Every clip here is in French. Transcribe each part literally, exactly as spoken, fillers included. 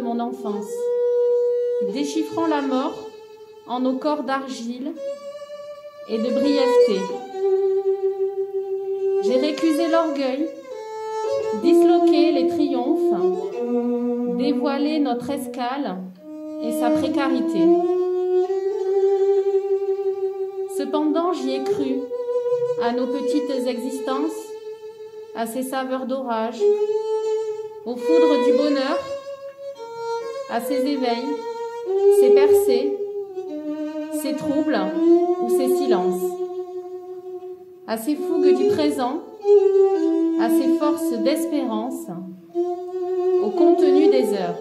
mon enfance, déchiffrant la mort en nos corps d'argile et de brièveté. J'ai récusé l'orgueil, disloqué les triomphes, dévoilé notre escale et sa précarité. Cependant, j'y ai cru, à nos petites existences, à ces saveurs d'orage, aux foudres du bonheur, à ces éveils, ces percées, ces troubles ou ces silences, à ces fougues du présent, à ces forces d'espérance, au contenu des heures.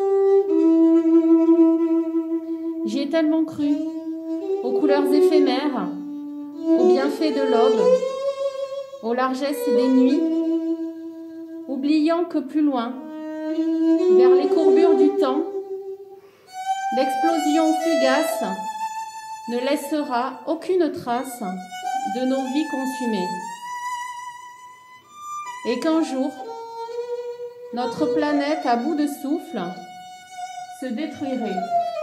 J'y ai tellement cru, aux couleurs éphémères, aux bienfaits de l'aube, aux largesses des nuits, oubliant que plus loin, vers les courbures du temps, l'explosion fugace ne laissera aucune trace de nos vies consumées. Et qu'un jour, notre planète à bout de souffle se détruirait.